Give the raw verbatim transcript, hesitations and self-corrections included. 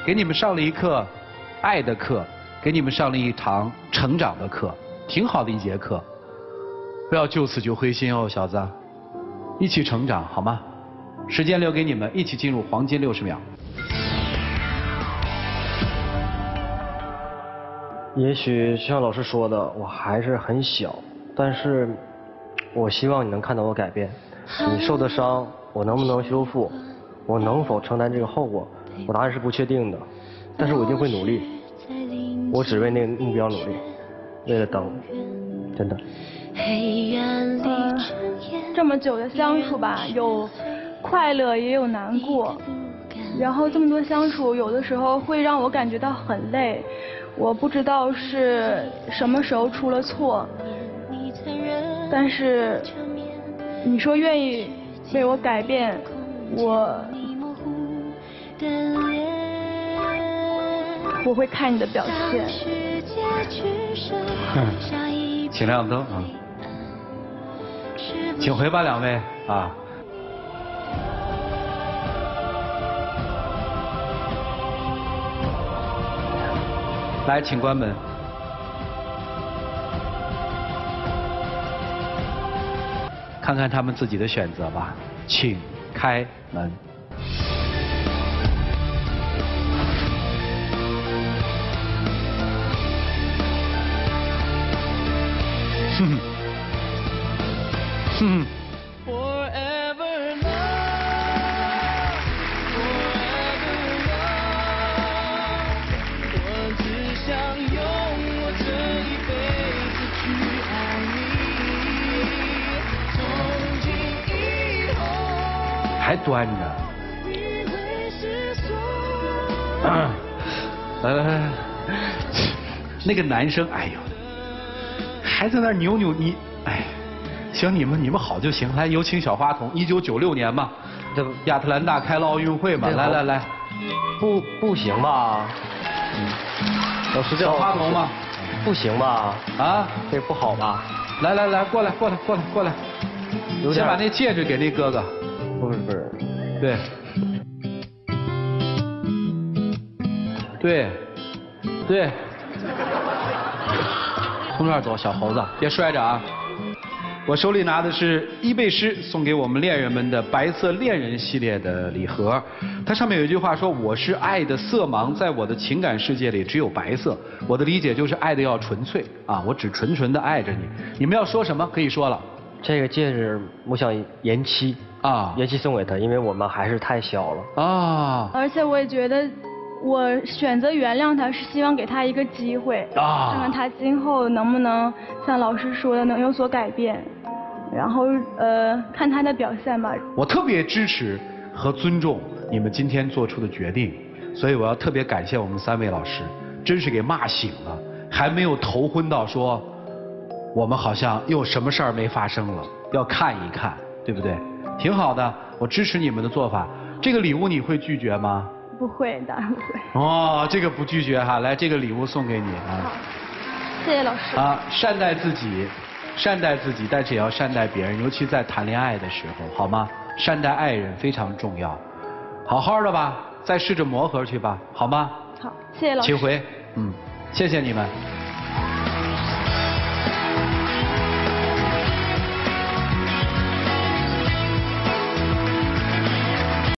给你们上了一课爱的课，给你们上了一堂成长的课，挺好的一节课。不要就此就灰心哦，小子，一起成长好吗？时间留给你们，一起进入黄金六十秒。 也许像老师说的，我还是很小，但是我希望你能看到我改变。你受的伤，我能不能修复？我能否承担这个后果？我答案是不确定的，但是我一定会努力。我只为那个目标努力，为了等，真的。 呃，这么久的相处吧，有快乐也有难过，然后这么多相处，有的时候会让我感觉到很累。我不知道是什么时候出了错，但是你说愿意为我改变，我我会看你的表现。 嗯，请亮灯啊！请回吧，两位啊！来，请关门。看看他们自己的选择吧，请开门。哼哼。哼。还端着。啊、来来来，那个男生，哎呦，还在那儿扭扭你，哎。行，你们你们好就行。来，有请小花童。一九九六年嘛，这亚特兰大开了奥运会嘛。来来来， 不不行吧？嗯，老师这小花童嘛， 不行吧？啊，这不好吧？ 来来来，过来过来过来过来，先把那戒指给那哥哥。 不是不是， 对，对，对，从这儿走，小猴子，别摔着啊。我手里拿的是伊贝诗送给我们恋人们的白色恋人系列的礼盒，它上面有一句话说：“我是爱的色盲，在我的情感世界里只有白色。”我的理解就是爱的要纯粹啊，我只纯纯的爱着你。你们要说什么可以说了。 这个戒指我想延期啊，延期送给他，因为我们还是太小了啊。 而且我也觉得，我选择原谅他是希望给他一个机会啊，看看他今后能不能像老师说的能有所改变。然后呃，看他的表现吧。 我特别支持和尊重你们今天做出的决定，所以我要特别感谢我们三位老师，真是给骂醒了，还没有头昏到说我们好像又什么事儿没发生了，要看一看，对不对？挺好的，我支持你们的做法。这个礼物你会拒绝吗？ 不会，当然不会。 哦，这个不拒绝哈，来，这个礼物送给你啊。 好，谢谢老师。 啊，善待自己。善待自己，但是也要善待别人，尤其在谈恋爱的时候，好吗？善待爱人非常重要。好好的吧，再试着磨合去吧，好吗？ 好，谢谢老师。 请回，嗯，谢谢你们。